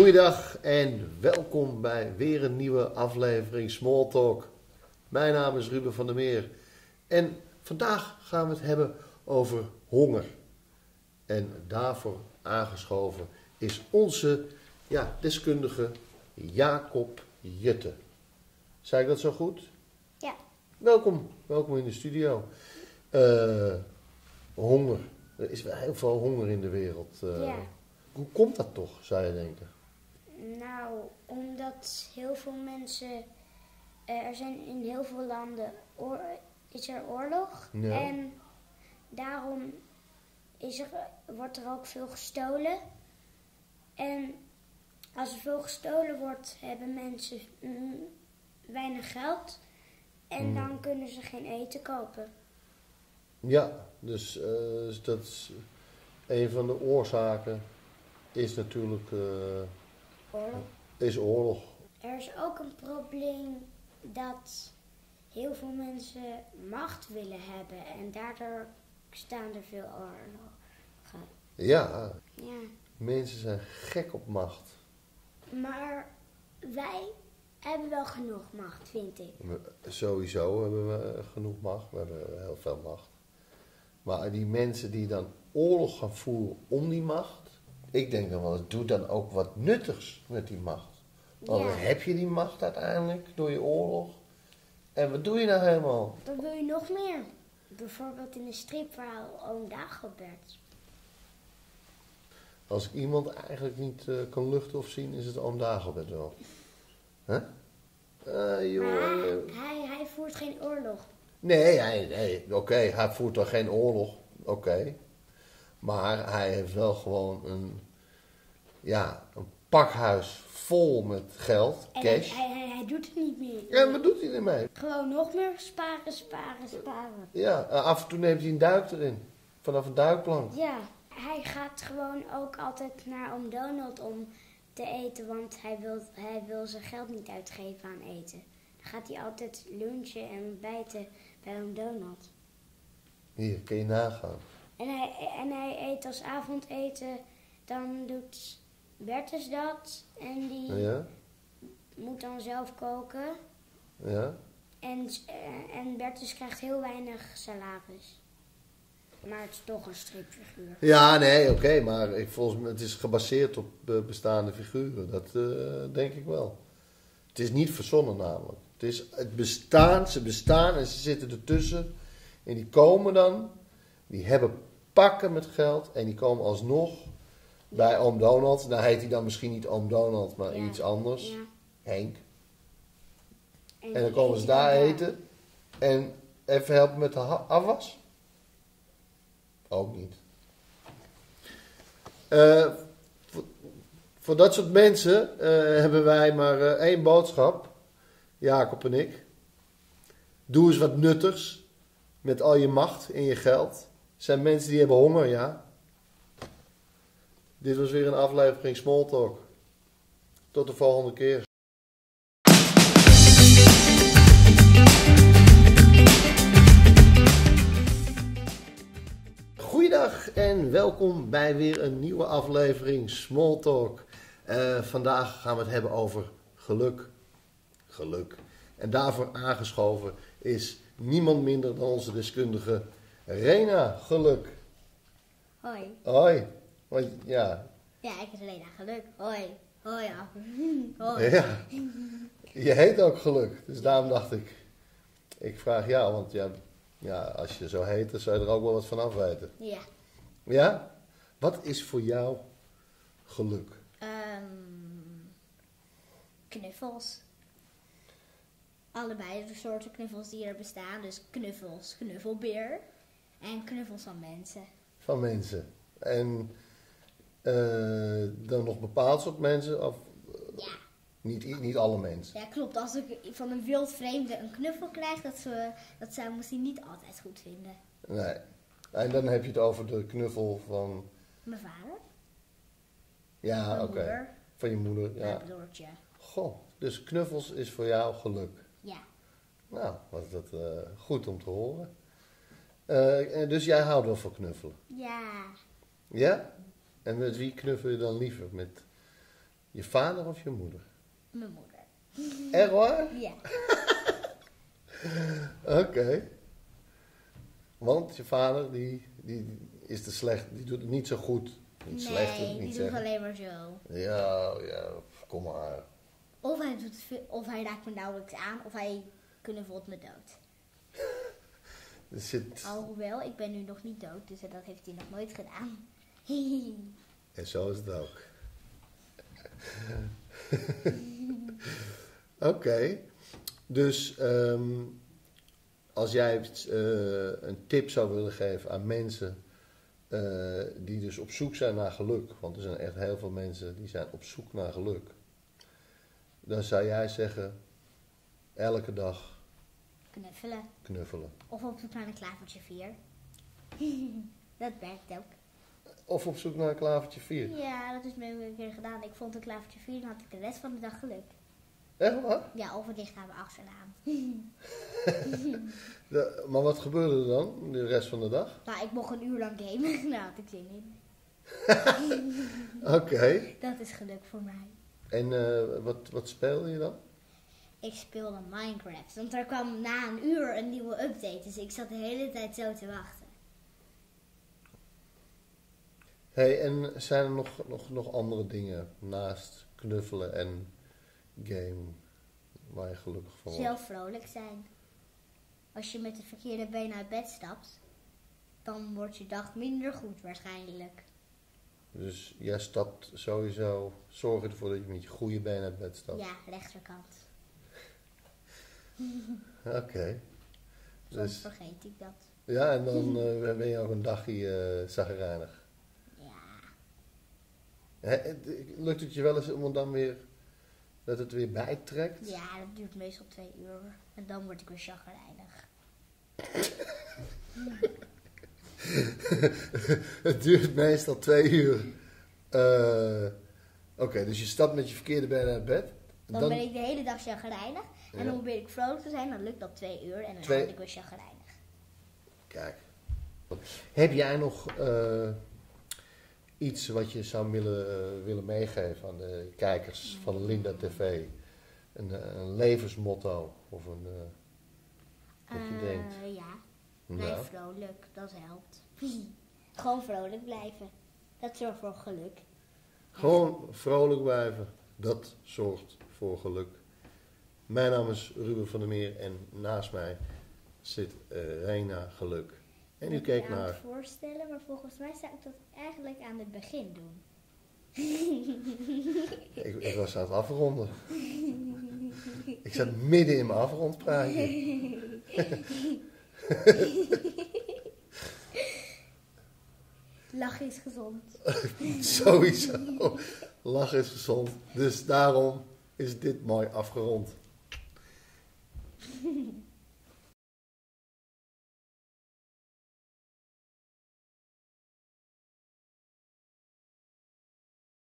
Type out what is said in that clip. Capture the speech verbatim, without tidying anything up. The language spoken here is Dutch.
Goeiedag en welkom bij weer een nieuwe aflevering Small Talk. Mijn naam is Ruben van der Meer en vandaag gaan we het hebben over honger. En daarvoor aangeschoven is onze ja, deskundige Jacob Jutte. Zei ik dat zo goed? Ja. Welkom, welkom in de studio. Uh, honger. Er is wel heel veel honger in de wereld. Uh, ja. Hoe komt dat toch, zou je denken? Nou, omdat heel veel mensen, uh, er zijn in heel veel landen, oor, is er oorlog. Ja. En daarom is er, wordt er ook veel gestolen. En als er veel gestolen wordt, hebben mensen mm, weinig geld. En mm. dan kunnen ze geen eten kopen. Ja, dus uh, dat is een van de oorzaken is natuurlijk uh, oorlog. Is oorlog. Er is ook een probleem dat heel veel mensen macht willen hebben en daardoor staan er veel oorlogen. Ja, ja, mensen zijn gek op macht. Maar wij hebben wel genoeg macht, vind ik. We, sowieso hebben we genoeg macht, we hebben heel veel macht. Maar die mensen die dan oorlog gaan voeren om die macht, ik denk dan wel eens, doe dan ook wat nuttigs met die macht. Want dan ja. heb je die macht uiteindelijk door je oorlog. En wat doe je nou helemaal? Dan wil je nog meer. Bijvoorbeeld in een stripverhaal Oom Dagobert. Als ik iemand eigenlijk niet uh, kan luchten of zien, is het Oom Dagobert wel. Huh? Uh, joh, maar hij, hij voert geen oorlog. Nee, hij, nee oké, okay, hij voert dan geen oorlog. Oké. Okay. Maar hij heeft wel gewoon een, ja, een pakhuis vol met geld, en cash. Hij, hij, hij doet het niet meer. Ja, wat doet hij ermee? Gewoon nog meer sparen, sparen, sparen. Ja, af en toe neemt hij een duik erin. Vanaf een duikplank. Ja, hij gaat gewoon ook altijd naar Oom Donald om te eten, want hij wil, hij wil zijn geld niet uitgeven aan eten. Dan gaat hij altijd lunchen en ontbijten bij Oom Donald. Hier, kun je nagaan. En hij, en hij eet als avondeten, dan doet Bertus dat en die ja? moet dan zelf koken. Ja. En, en Bertus krijgt heel weinig salaris. Maar het is toch een stripfiguur. Ja, nee, oké, okay, maar ik, volgens mij het is gebaseerd op uh, bestaande figuren. Dat uh, denk ik wel. Het is niet verzonnen namelijk. Het is het bestaan, ze bestaan en ze zitten ertussen. En die komen dan, die hebben pakken met geld en die komen alsnog ja. bij Oom Donald. Nou heet hij dan misschien niet Oom Donald, maar ja. iets anders. Ja. Henk. En, en dan komen ze daar eten en even helpen met de afwas. Ook niet. Uh, voor, voor dat soort mensen uh, hebben wij maar uh, één boodschap. Jacob en ik. Doe eens wat nuttigs. Met al je macht en je geld. Er zijn mensen die hebben honger, ja. Dit was weer een aflevering Small Talk. Tot de volgende keer. Goeiedag en welkom bij weer een nieuwe aflevering Small Talk. Uh, vandaag gaan we het hebben over geluk. Geluk. En daarvoor aangeschoven is niemand minder dan onze deskundige Rena Geluk. Hoi. Hoi. Want, ja. Ja, ik ben Rena Geluk. Hoi. Hoi. Ja. Hoi. Ja. Je heet ook Geluk. Dus daarom dacht ik, ik vraag jou, want ja, ja, als je zo heet, dan zou je er ook wel wat van af weten. Ja. Ja? Wat is voor jou geluk? Um, knuffels. Allebei de soorten knuffels die er bestaan. Dus knuffels, knuffelbeer. En knuffels van mensen. Van mensen. En uh, dan nog bepaald soort mensen? Of, ja. Niet, niet alle mensen? Ja, klopt. Als ik van een wild vreemde een knuffel krijg, dat, ze, dat zou misschien niet altijd goed vinden. Nee. En dan heb je het over de knuffel van... Mijn vader. Ja, oké. Okay. Van je moeder, ja. Mijn broertje. Goh, dus knuffels is voor jou geluk. Ja. Nou, wat is dat uh, goed om te horen. Uh, dus jij houdt wel van knuffelen? Ja. Ja? En met wie knuffel je dan liever? Met Je vader of je moeder? Mijn moeder. Echt waar? Ja. Oké. Okay. Want je vader, die, die is te slecht. Die doet het niet zo goed. Niet Nee, slecht, wil ik die niet doet zeggen. alleen maar zo. Ja, ja, kom maar. Of hij, doet veel, of hij raakt me nauwelijks aan, of hij knuffelt me dood. Er zit... Alhoewel, ik ben nu nog niet dood, dus dat heeft hij nog nooit gedaan. En zo is het ook. Oké. Okay. Dus um, als jij uh, een tip zou willen geven aan mensen uh, die dus op zoek zijn naar geluk. Want er zijn echt heel veel mensen die zijn op zoek naar geluk. Dan zou jij zeggen, elke dag Knuffelen. knuffelen. Of op zoek naar een klavertje vier. Dat werkt ook. Of op zoek naar een klavertje vier. Ja, dat is me een keer gedaan. Ik vond een klavertje vier en had ik de rest van de dag geluk. Echt waar? Ja, of het ligt aan mijn achternaam. De, maar wat gebeurde er dan de rest van de dag? Nou, ik mocht een uur lang gamen. Daar had ik zin in. Oké. Okay. Dat is geluk voor mij. En uh, wat, wat speelde je dan? Ik speelde Minecraft. Want er kwam na een uur een nieuwe update. Dus ik zat de hele tijd zo te wachten. Hey, en zijn er nog, nog, nog andere dingen naast knuffelen en game waar je gelukkig van wordt? Zelf vrolijk zijn. Als je met het verkeerde been uit bed stapt, dan wordt je dag minder goed waarschijnlijk. Dus jij stapt sowieso, zorg ervoor dat je met je goede been uit bed stapt? Ja, rechterkant. Oké. Okay. Soms Dus, vergeet ik dat. ja, en dan uh, ben je ook een dagje uh, zagrijnig. Ja. He, lukt het je wel eens om het dan weer, dat het weer bijtrekt? Ja, dat duurt meestal twee uur. En dan word ik weer chagrijnig. Het duurt meestal twee uur. Uh, Oké, okay, dus je stapt met je verkeerde been uit bed. Dan, dan ben ik de hele dag chagrijnig. En ja. dan probeer ik vrolijk te zijn. Dan lukt dat twee uur. En dan twee... word ik weer chagrijnig. Kijk. Heb jij nog uh, iets wat je zou willen, uh, willen meegeven aan de kijkers mm. van Linda T V? Een, een levensmotto of een... Uh, wat je uh, denkt? Ja. Blijf ja. vrolijk. Dat helpt. Gewoon vrolijk blijven. Dat zorgt voor geluk. Gewoon vrolijk blijven. Dat zorgt voor geluk. Mijn naam is Ruben van der Meer en naast mij zit uh, Rena Geluk. En u kijkt naar... Ik kan me voorstellen, maar volgens mij zou ik dat eigenlijk aan het begin doen. ik, ik was aan het afronden. Ik zat midden in mijn afrondpraatje. Lachen is gezond. Sowieso. Lachen is gezond. Dus daarom is dit mooi afgerond.